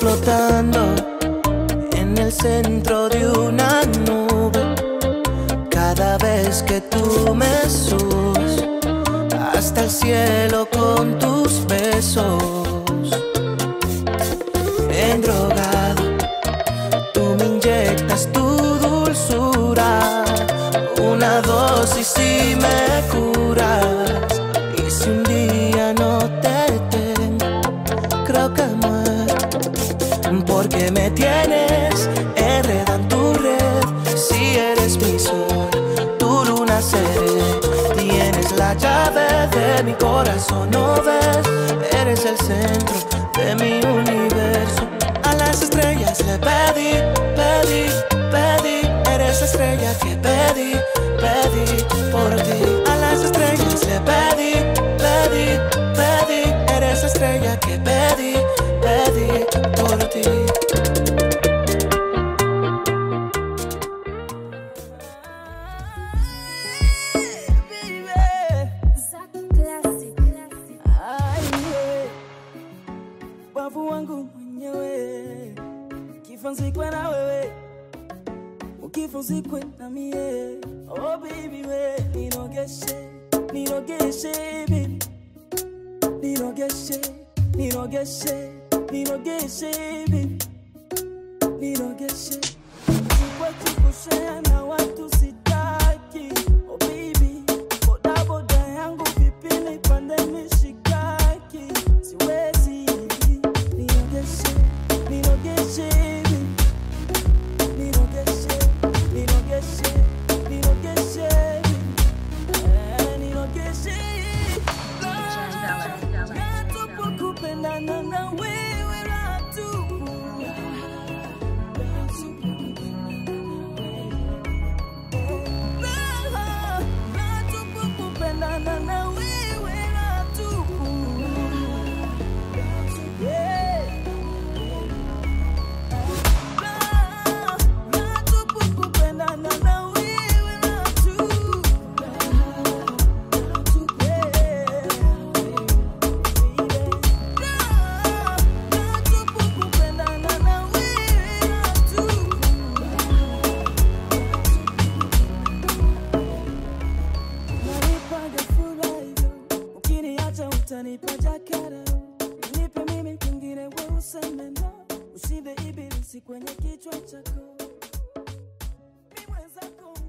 flotando en el centro de una nube. Cada vez que tú me subes hasta el cielo con tus besos. Endrogado, tú me inyectas tu dulzura, una dosis y me curas. Y si un día no te tengo, creo que muero, porque me tienes enredada en tu red. Si eres mi sol, tu luna seré. Tienes la llave de mi corazón, ¿no ves? Eres el centro de mi universo. A las estrellas le pedí, pedí, pedí. Eres la estrella que pedí, pedí por ti. A las estrellas le pedí, pedí, pedí. Eres la estrella que pedí, pedí por ti. Oh baby, we don't get shit, me don't get shit, baby. Me don't get shit, me don't get shit, me don't get shit, baby. Me don't get shit. Chukwa chukushea na watu sitaki. Oh baby, boda boda yangu vipini pande mishikaki. Siwezi, me don't get shit, me don't get shit, baby. Me don't get shit, me don't get shit. Me don't get shit, and me don't get shit. Not to kupenda na wewe ratu. Not to kupenda na wewe ratu. Utanipa jakara, nipe mimi kingine wewe useme no. Ushinde ibilisi kwenye kichwa chako. Mimi mwenzako